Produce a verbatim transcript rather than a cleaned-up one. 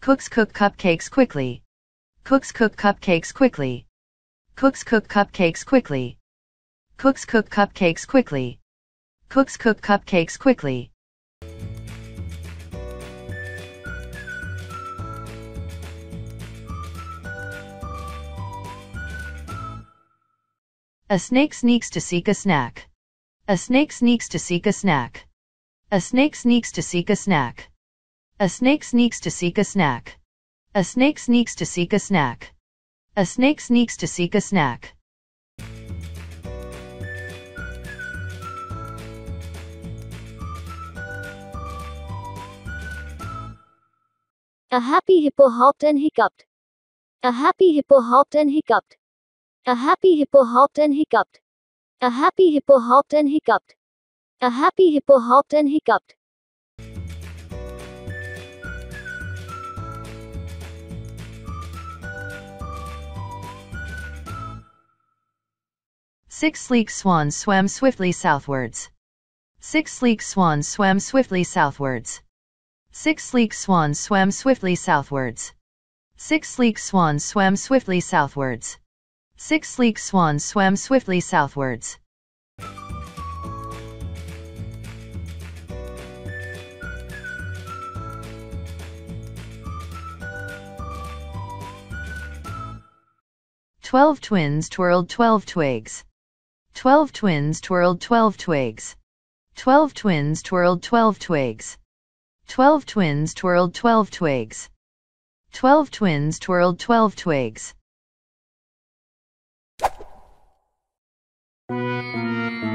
Cooks cook cupcakes quickly. Cooks cook cupcakes quickly. Cooks cook cupcakes quickly. Cooks cook cupcakes quickly. Cooks cook cupcakes quickly. A snake sneaks to seek a snack. A snake sneaks to seek a snack. A snake sneaks to seek a snack. A snake sneaks to seek a snack. A snake sneaks to seek a snack. A snake sneaks to seek a snack. A happy hippo hopped and hiccuped. A happy hippo hopped and hiccuped. A happy hippo hopped and hiccuped. A happy hippo hopped and hiccuped. A happy hippo hopped and hiccuped. Six sleek swans swam swiftly southwards. Six sleek swans swam swiftly southwards. Six sleek swans swam swiftly southwards. Six sleek swans swam swiftly southwards. Six sleek swans swam swiftly southwards. Twelve twins twirled twelve twigs. Twelve twins twirled twelve twigs. Twelve twins twirled twelve twigs. Twelve twins twirled twelve twigs. Twelve twins twirled twelve twigs.